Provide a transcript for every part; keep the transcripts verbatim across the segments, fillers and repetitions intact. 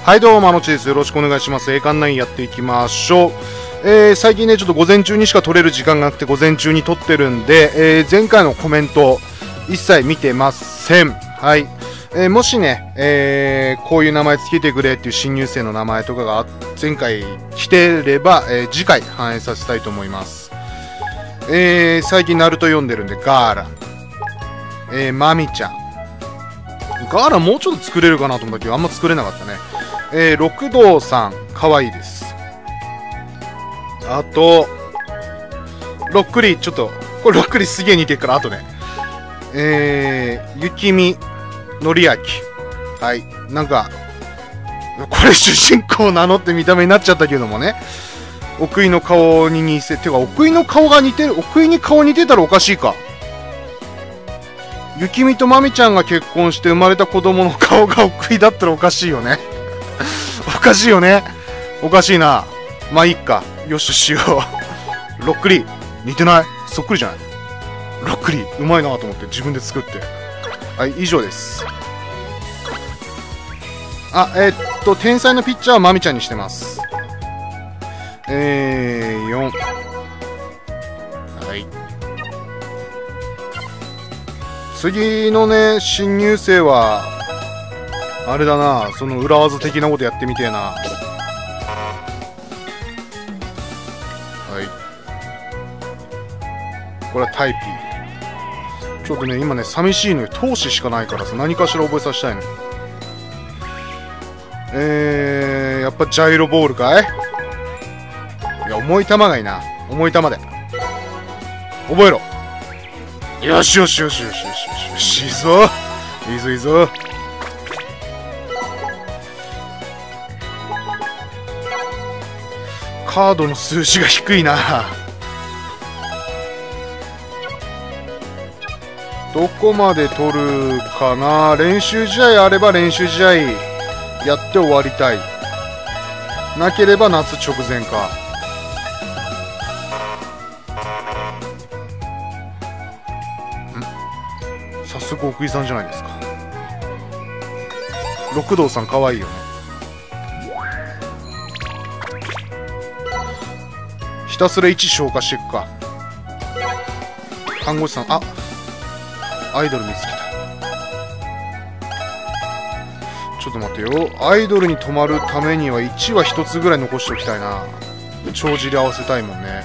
はいどうも、まのちです。よろしくお願いします。栄冠ナインやっていきましょう。えー、最近ね、ちょっと午前中にしか撮れる時間がなくて、午前中に撮ってるんで、えー、前回のコメント、一切見てません。はい。えー、もしね、えー、こういう名前つけてくれっていう新入生の名前とかが前回来てれば、えー、次回反映させたいと思います。えー、最近ナルト読んでるんで、ガーラ。えー、マミちゃん。ガーラもうちょっと作れるかなと思ったけど、あんま作れなかったね。えー、六道さん、かわいいです。あと、ロックリー、ちょっと、これロックリーすげえ似てるから、あとね。えー、雪見のりあき。はい。なんか、これ主人公なのって見た目になっちゃったけどもね。奥井の顔に似せ、てか、奥井の顔が似てる、奥井に顔似てたらおかしいか。雪見とまみちゃんが結婚して生まれた子供の顔が奥井だったらおかしいよね。おかしいよね。おかしいな。まあいいか。よししよう。ロックリー。似てない？そっくりじゃない？ロックリー。うまいなと思って自分で作って。はい、以上です。あ、えー、っと、天才のピッチャーはまみちゃんにしてます。えー、よん。はい。次のね、新入生は、あれだな、その裏技的なことやってみてえな。はい。これはタイピー。ちょっとね、今ね、寂しいのよ。闘志しかないからさ、何かしら覚えさせたいの。えー、やっぱジャイロボールかい？いや、重い球がいいな。重い球で。覚えろ。よしよしよしよしよしよし。いいぞ。いいぞいいぞ。カードの数字が低いな。どこまで取るかな。練習試合あれば練習試合やって終わりたい。なければ夏直前か。ん？早速奥井さんじゃないですか。六道さんかわいいよね。ひたすらいち消化していくか。看護師さん、あ、アイドル見つけた。ちょっと待ってよ。アイドルに止まるためにはいちはひとつぐらい残しておきたいな。帳尻合わせたいもんね。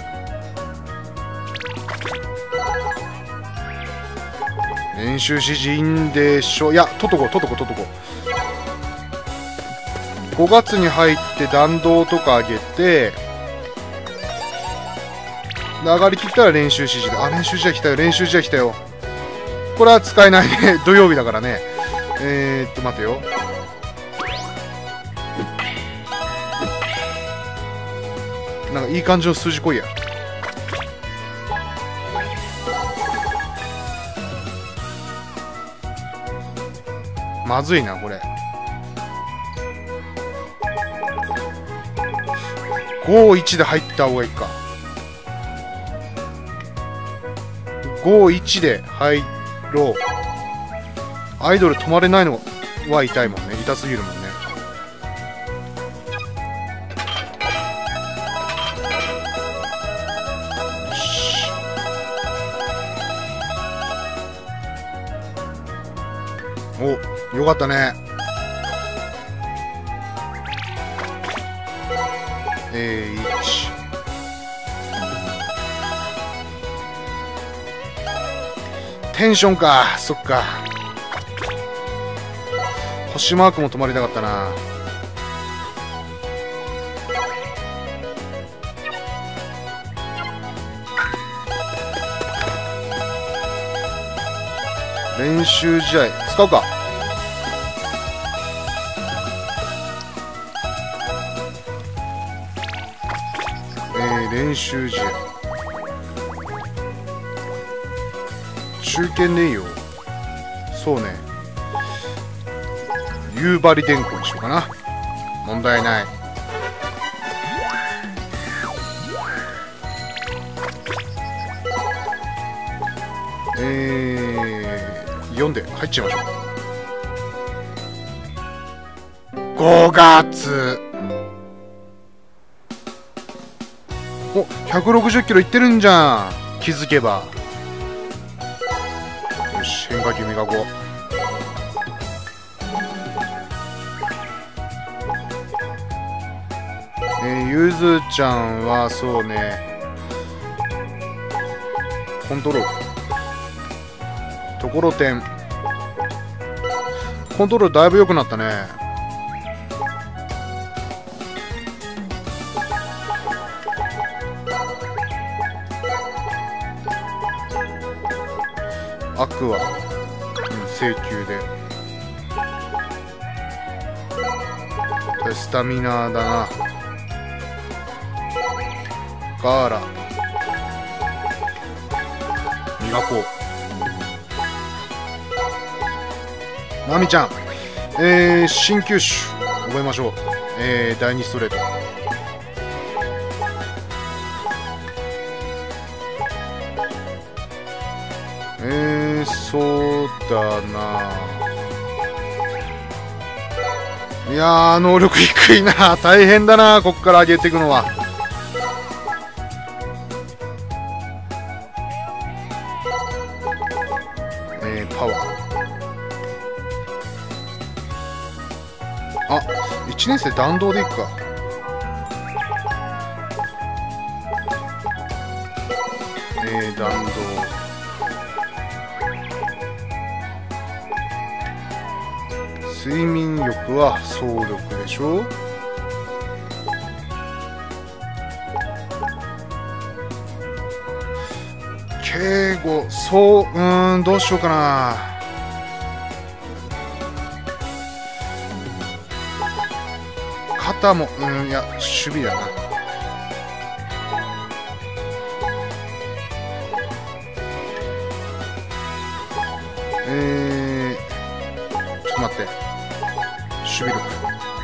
練習指示いいんでしょ。いや、とっとことっとことっとこ。ごがつに入って弾道とか上げて、上がりきったら練習指示で。あ、練習試合来たよ。練習試合来たよ。これは使えないね。土曜日だからね。えー、っと、待てよ。なんかいい感じの数字来いや。まずいな、これ。ごいちで入った方がいいか。ごいちで入ろう。アイドル止まれないのは痛いもんね。痛すぎるもんね。よし。お、よかったね。えー、いち。テンションか。そっか。星マークも止まりたかったな。練習試合使うか。えー、練習試合中堅でいいよ。そうね。夕張電工にしようかな。問題ない。えー、よんで入っちゃいましょう。 ごがつ。お、ひゃくろくじゅっキロいってるんじゃん。気づけば。よし、変化球磨こう。えー、ゆずちゃんはそうね、コントロール、ところてん、コントロールだいぶ良くなったね。アクア、うん、制球でスタミナだな。ガーラ磨こう。ナミちゃん、えー、新球種覚えましょう。えー、だいにストレート。えー、そうだな。いやー、能力低いな。大変だな、こっから上げていくのは。えー、パワー。あ、いちねん生弾道でいくか。えー、弾道。睡眠力は走力でしょ。敬語、そう、うーん、どうしようかな。肩も、うん、いや、守備だな。えー、ちょっと待って。守備力。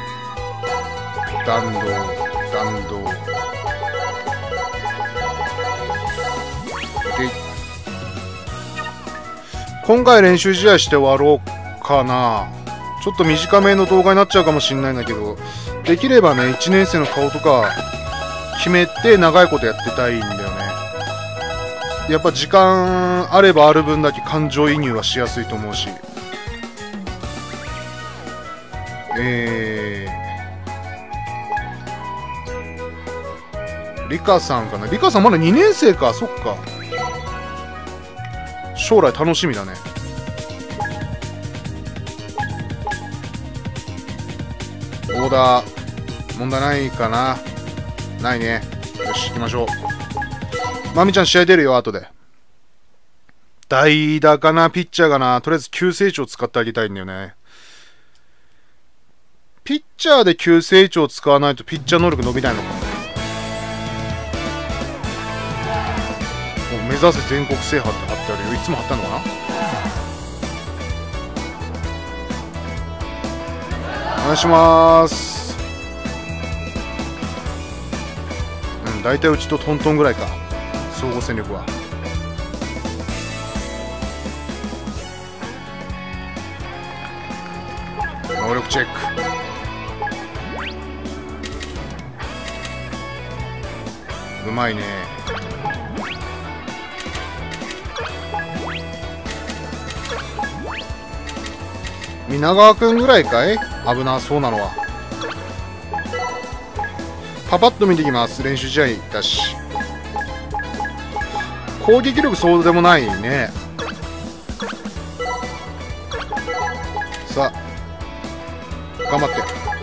弾道、弾道。今回練習試合して終わろうかな。ちょっと短めの動画になっちゃうかもしれないんだけど、できればね、いちねん生の顔とか決めて長いことやってたいんだよね。やっぱ時間あればある分だけ感情移入はしやすいと思うし。えー、リカさんかな。リカさんまだにねん生か。そっか。将来楽しみだね。オーダー問題ないかな。ないね。よし、行きましょう。まみちゃん試合出るよ、後で。代打かな、ピッチャーかな。とりあえず急成長使ってあげたいんだよね。ピッチャーで急成長使わないとピッチャー能力伸びないのか。もう目指せ全国制覇って貼ってあるよ。いつも貼ったのかな。お願いします。うん、大体うちとトントンぐらいか。総合戦力は。能力チェック。うまいね。皆川くんぐらいかい。危なそうなのは。パパッと見てきます。練習試合だし。攻撃力そうでもないね。さあ頑張って。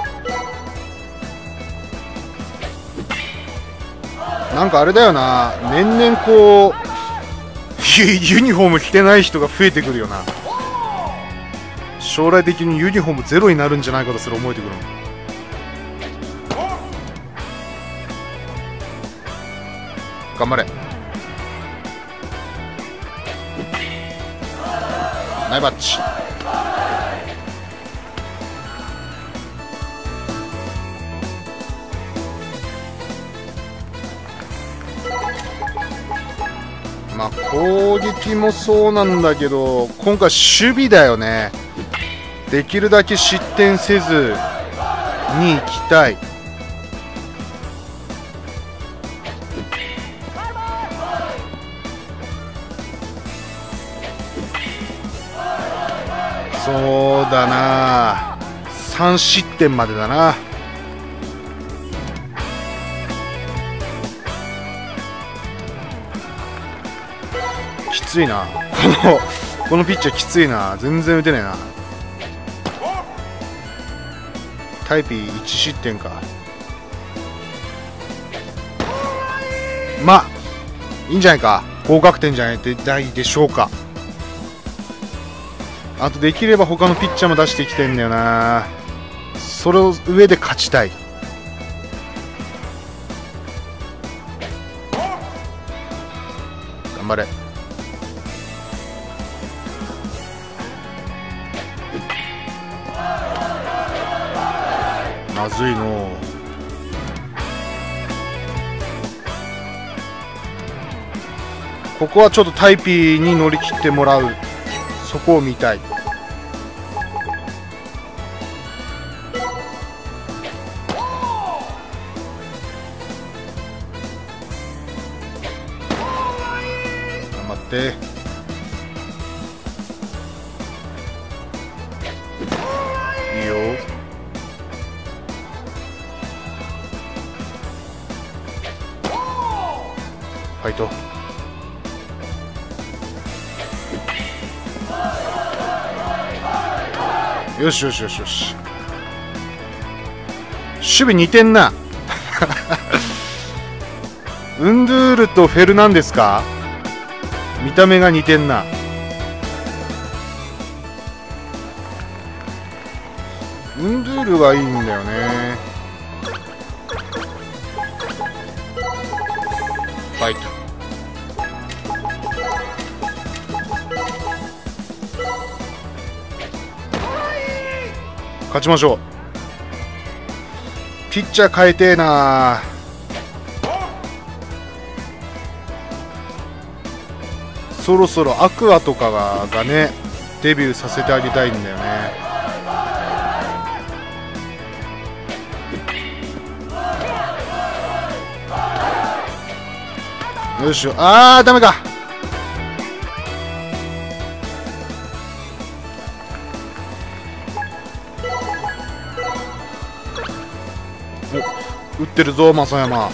なんかあれだよな、年々こうユニフォーム着てない人が増えてくるよな。将来的にユニフォームゼロになるんじゃないかとすら思えてくる。頑張れ。ナイバッチ。まあ攻撃もそうなんだけど、今回守備だよね。できるだけ失点せずに行きたい。そうだな、さん失点までだな。きついな、このこのピッチャーきついな。全然打てねえな。タイピーいち失点か。まあいいんじゃないか、高額点じゃないでしょうか。あとできれば他のピッチャーも出してきてんだよな。それを上で勝ちたい。頑張れ。まずいの。ここはちょっとタイピーに乗り切ってもらう、そこを見たい。頑張って。いいよ。ファイト。よしよしよしよし。守備にてんな。ウンドゥールとフェルナンデスか。見た目が似てんな。ウンドゥールはいいんだよね。ファイト。勝ちましょう。ピッチャー変えてえな。そろそろアクアとかががねデビューさせてあげたいんだよね。よいしょ。あーダメか。お、打ってるぞ正山。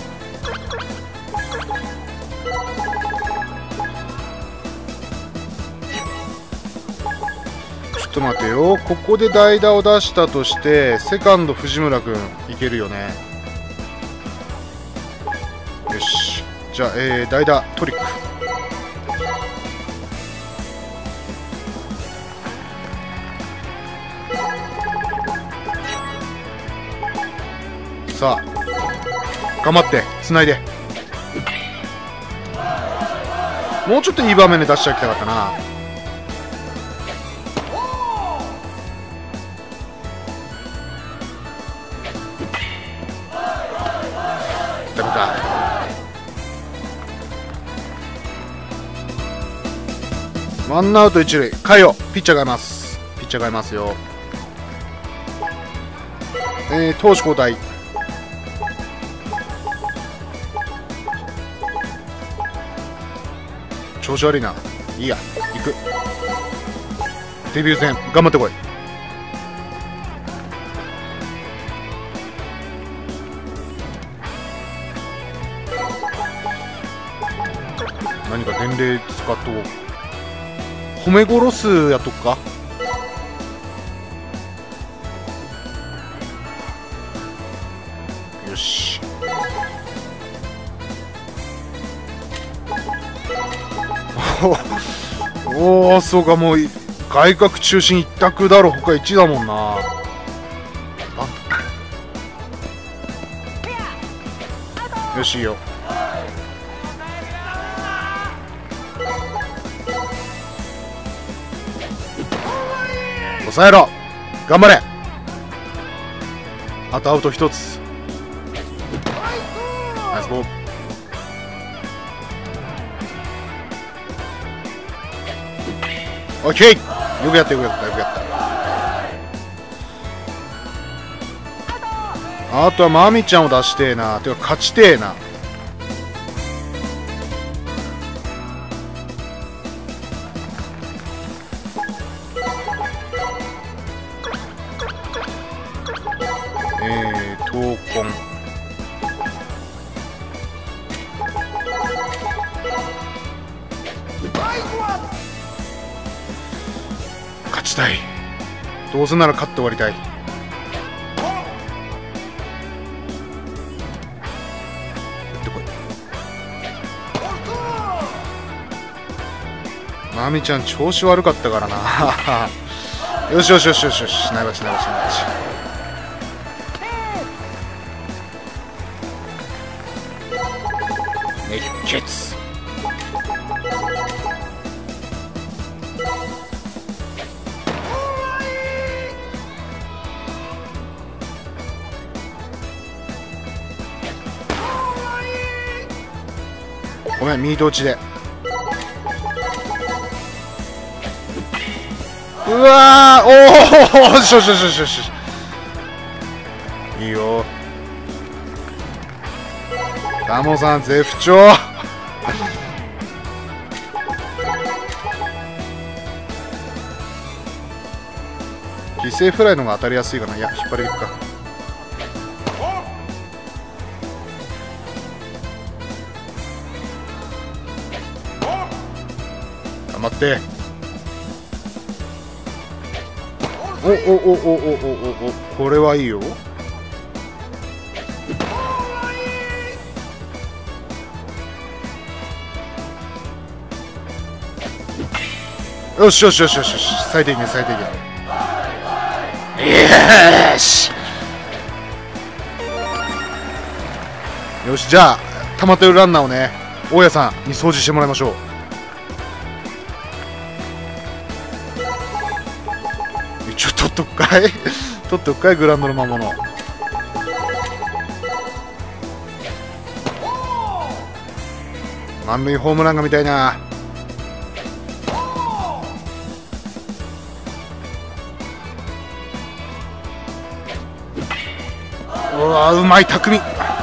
ちょっと待てよ。ここで代打を出したとしてセカンド藤村君いけるよね。よし、じゃあ、えー、代打トリック。さあ頑張ってつないで。もうちょっといい場面で出しておきたかったな。ダメか。ワンアウト一塁。変えよう。ピッチャー変えます。ピッチャー変えますよ。えー、投手交代。調子悪いな。いいや、行く。デビュー戦頑張ってこい。何か伝令使っとこう。褒め殺すやっとくか。よし。おお、そうか。もう外角中心一択だろ。他いちだもんな。よし、いいよ。抑えろ。頑張れ。あとアウト一つ。ナイスボール。オッケー。よくやったよくやったよくやった。 あとはまみちゃんを出してえな。てか勝ちてえな。えー、闘魂勝ちたい。どうせなら勝って終わりたい。まみちゃん調子悪かったからな。よしよしよしよしよし、ないばしないばしないばし。熱血。ごめん、ミート打ちで。うわー、おお、よしよしよしよしよし。いいよ。タモさん絶不調。犠牲フライの方が当たりやすいかな。いや、引っ張りいくか。頑張って。おおおおおおおお、これはいいよ。よしよしよしよしよし、最低限最低限。よしよし、じゃあ溜まってるランナーをね、大家さんに掃除してもらいましょう。一応取っとくかい取っとくかい、グラウンドの魔物。満塁ホームランが見たいな。うわ、うまい匠。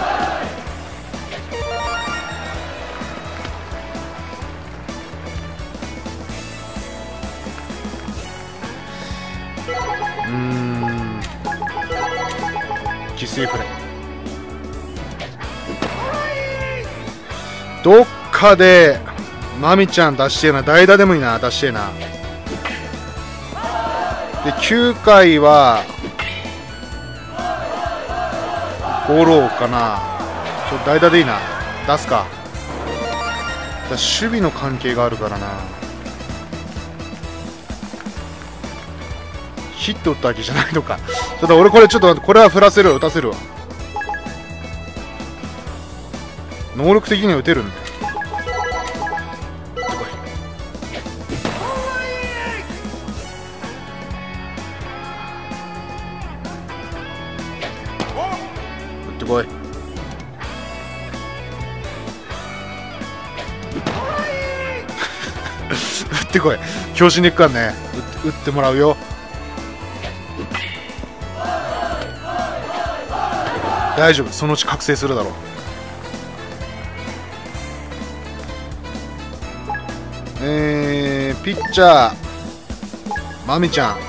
うーん、犠牲フライ。どっかでまみちゃん出してえな。代打でもいいな、出してえな。できゅうかいは五郎かな。ちょ代打でいいな、出すか。だ守備の関係があるからな。ヒット打ったわけじゃないのか。ちょっと俺これちょっとこれは振らせるわ、打たせるわ。能力的には打てるんだよ。打ってこい。打ってこい。強心でいくからね。打って、打ってもらうよ。大丈夫、そのうち覚醒するだろう。えー、ピッチャーまみちゃん。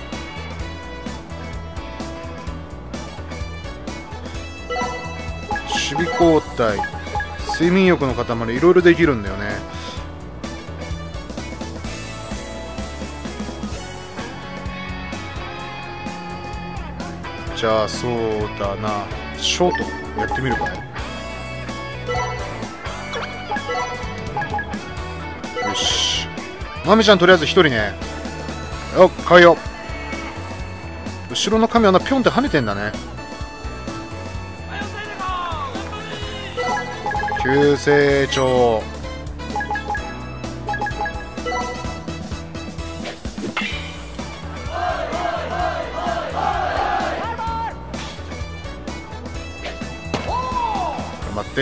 守備交代、睡眠欲の塊、いろいろできるんだよね。じゃあそうだな、ショートやってみるかい。よし、まみちゃんとりあえずひとりね。よっ、変えよう。後ろの髪はな、ピョンって跳ねてんだね。急成長。頑張って。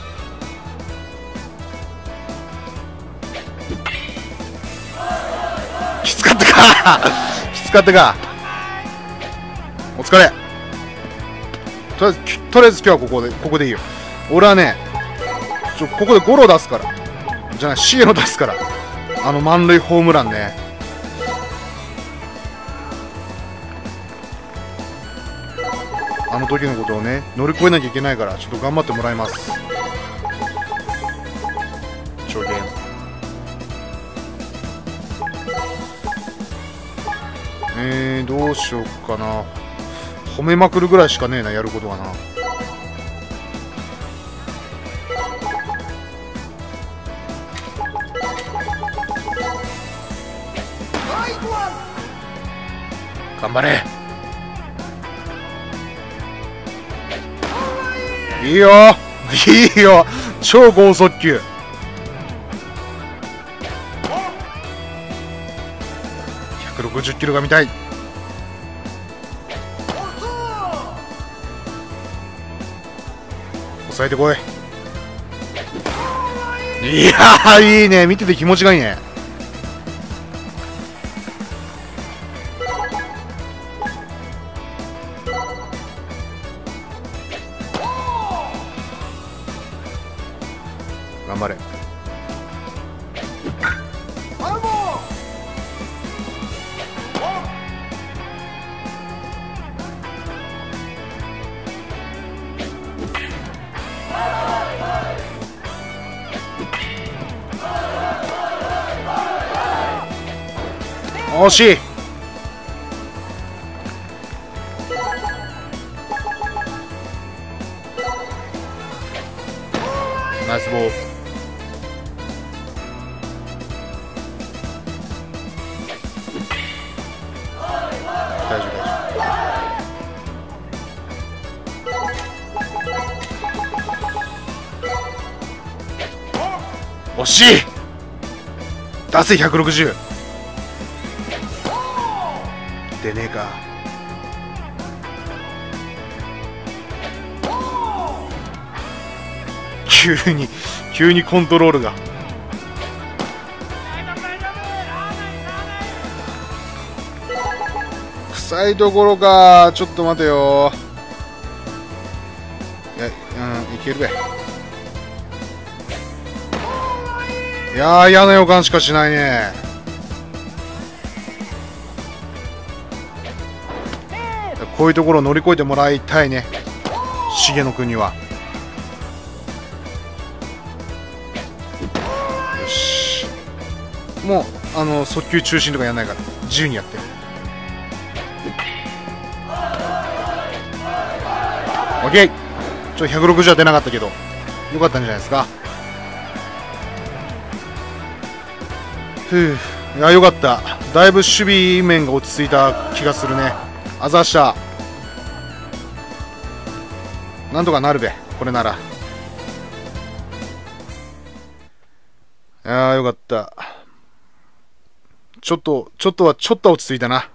きつかったかきつかったか。お疲れ。 とりあえずとりあえず今日はここでここでいいよ。俺はねちょここでゴロ出すからじゃないシゲの出すから、あの満塁ホームランね。あの時のことをね乗り越えなきゃいけないから、ちょっと頑張ってもらいます。超ゲームえー、どうしようかな。褒めまくるぐらいしかねえな、やることがな。頑張れ。いいよいいよ、超剛速球。ひゃくろくじゅっキロが見たい。抑えてこい。いやーいいね、見てて気持ちがいいね。頑張れ。惜しい。ナイスボール。大丈夫大丈夫。惜しい。出せひゃくろくじゅう。出ねえか。急に急にコントロールが。臭いところか。ちょっと待てよ。いや、うん、いけるべ。いやー、嫌な予感しかしないね。こういうところを乗り越えてもらいたいね、重野君には。よし、もうあの速球中心とかやんないから自由にやって。オッケー。ちょっとひゃくろくじゅうは出なかったけどよかったんじゃないですか。ふう、いやよかった。だいぶ守備面が落ち着いた気がするね。あざした。なんとかなるべ、これなら。いやーよかった。ちょっとちょっとはちょっとは落ち着いたな。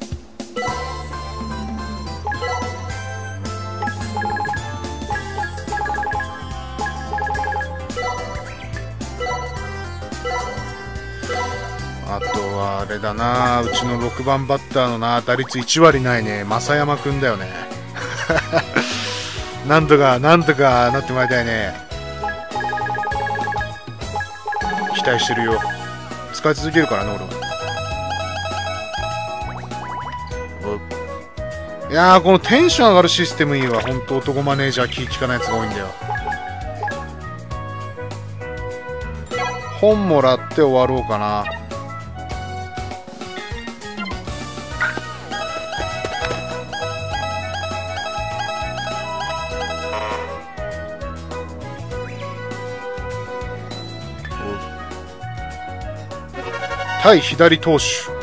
あとはあれだな、うちのろくばんバッターのな、打率いちわりないね、正山くんだよね。なんとかなんとかなってもらいたいね。期待してるよ。使い続けるからな俺は。いやー、このテンション上がるシステムいいわ。ほんと男マネージャー気利かないやつが多いんだよ。本もらって終わろうかな。対左投手。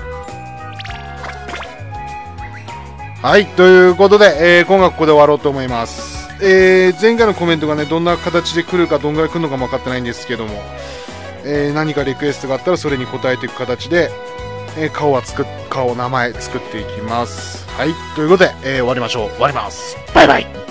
はい、ということで、えー、今回はここで終わろうと思います。えー、前回のコメントがね、どんな形で来るか、どんぐらい来るのかも分かってないんですけども、えー、何かリクエストがあったらそれに答えていく形で、えー、顔は作っ、顔、名前作っていきます。はい、ということで、えー、終わりましょう。終わります。バイバイ。